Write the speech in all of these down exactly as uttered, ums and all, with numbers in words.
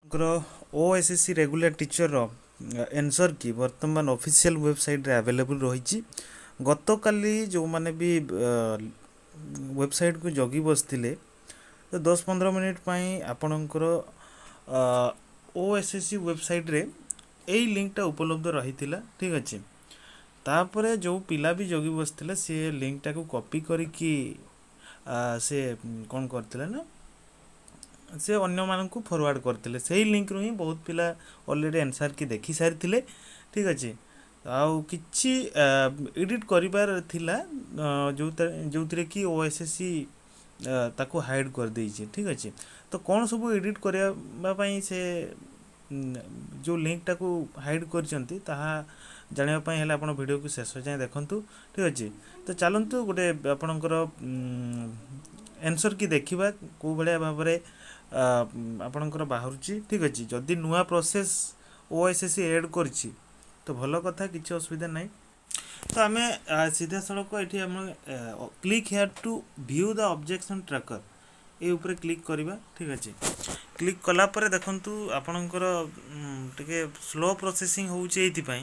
OSSC regular teacher answer की वर्तमान official website रे अवेलेबल रही। गत काली जो माने भी वेबसाइट को जगी बसते तो दस पंद्रह मिनिट पाई आपणकर ओएसएससी वेबसाइट रे यही लिंकटा उपलब्ध रही ठीक अच्छे। तापर जो पिला भी जगी बसते सी लिंकटा को कॉपी करके से कौन करते ना से अन्य मानक फरवर्ड करते से लिंक रु ही बहुत पिला ऑलरेडी आंसर की देखी सारी ठीक अच्छे। आउ किछि एडिट करिबार थिला जो जो कि ओएसएससी ताको हाइड कर देइछि ठीक अच्छे। तो कौन सब एडिट करबा पई से जो लिंक टाको हाइड करचंती ताहा जानिबा पई हला आपण वीडियो को शेष जाय देखंतु ठीक अच्छे। तो चलंतु गोटे आपणकर आंसर की देखिबा को बढिया भाबरे आपणकर बाहरुची ठीक अच्छे। जदि नुआ प्रोसेस ओएसएससी ऐड करछि तो भल कथा किछि असुविधा नहीं। तो आम सीधा सड़क ये click here to view the objection tracker ये ऊपर क्लिक करवा ठीक अच्छे। क्लिक कलापर देखंतु आपणकर टिके स्लो प्रोसेसिंग होउछि एथिपाई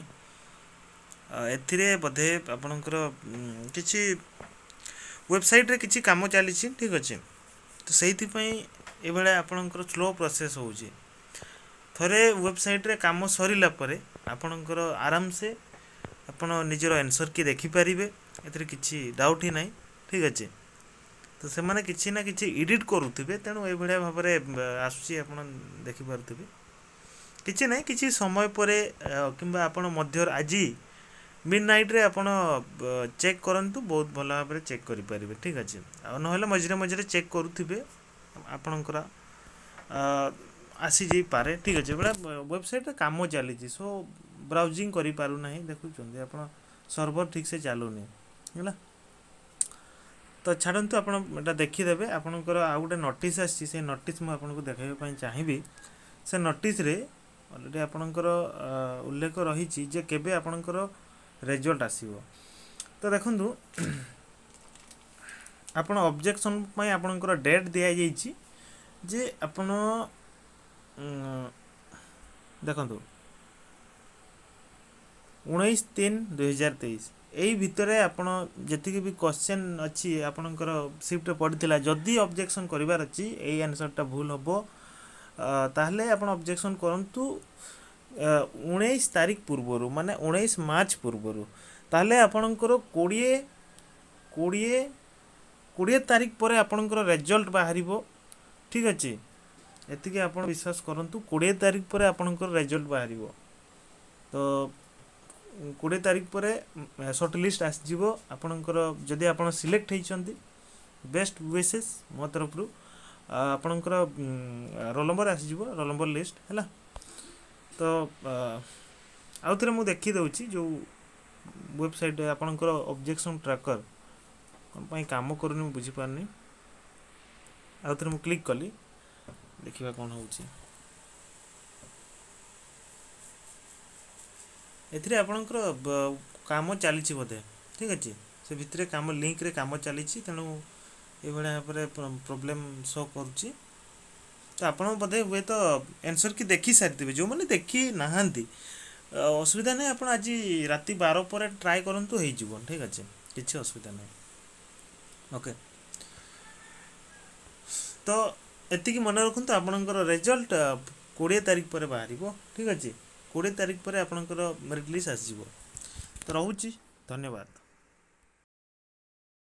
एथिरे बधे आपणकर किछि वेबसाइट रे किछि काम चली ठीक अच्छे। तो सेहिथिपाई ए बेला आपणकर स्लो प्रोसेस होउछि। थरे वेबसाइट रे काम सरिला परे आपणकर आराम से आपण निजर आंसर की देखि परिबे एथरे किछि डाउट ही नहीं ठीक अच्छे। तो से माने किछि ना किछि एडिट करूथिबे तेणु ए भलिया भाबरे आसुछि आपण देखि पारुथिबे किछि नहीं किछि समय परे किंबा आपण मध्य आजी मिडनाइट रे आपण चेक करंतु बहुत भल भाबरे चेक करि परिबे ठीक अच्छे। आ नहले मझिरे मझिरे चेक करूथिबे आपणकर आसी जाई पारे ठीक अच्छे। बड़ा वेबसाइट रे काम चली सो ब्राउजिंग करि पारु नाही देखुछन आपण सर्वर ठीक से चालुनी हैला। तो छाड़ंतु आपण एटा देखि देबे आपणकर आ गुटे नोटिस आसी से नोटिस मु आपनको देखाइबा पई चाहिबी। से नोटिस रे ऑलरेडी आपणकर उल्लेख रहिछि जे केबे आपणकर रिजल्ट आसीबो। तो देखंतु आपण ऑब्जेक्शन पई आपणकर डेट दिया जाइछि जे आपण देखंतु उन्नीस तीन दुई हजार तेईस यही भितर आपण जी भी क्वेश्चन अच्छी आपणकर सिफ्ट पड़ता जदि ऑब्जेक्शन करिवार अच्छी यही आंसरटा भूल हम ताहले आपण ऑब्जेक्शन करंतु उन्नीस तारीख पूर्वर माने उन्नीस मार्च पूर्वर ताहले आपणकर कोड़े कोड़े कोड़े तारीख पर आपणकर रिजल्ट बाहरिबो ठीक अच्छे। एतिके आपण विश्वास करंतु कोड़े तारीख पर आपणकर रिजल्ट बाहरिबो। तो कोड़े तारीख पर शॉर्ट लिस्ट आसजिवो आपणकर जदि आपण सिलेक्ट होइछंती बेस्ट विशेस मो तरफ रु आपणकर रोल नंबर आसजिवो रोल नंबर लिस्ट हैला। तो आउ थरे मु देखि दउची जो वेबसाइट आपणकर ऑब्जेक्शन ट्रैकर कोन पई काम करूनी मु बुझी पारनी। आउ थरे मु क्लिक कली देखिबा कोन होउची एथिरे आपणकर काम चली बोधे ठीक अच्छे। से भितर काम लिंक रे काम चली तेणु ये भाई प्रोब्लेम शो करुच्ची। तो आप बोधे हुए तो आंसर की देखी सारी जो मैंने देखी नहांती असुविधा नहीं आप आज राति बार पर ट्राए करूँ हो ठीक अच्छे किसी असुविधा नहीं ओके। तो एतिकी मन रखु आपणकर रिजल्ट कोड़े तारीख पर बाहर ठीक अच्छे। कोड़े तारीख पर आपणकर मेरिट लिस्ट आसजिवो। तो रहुची धन्यवाद।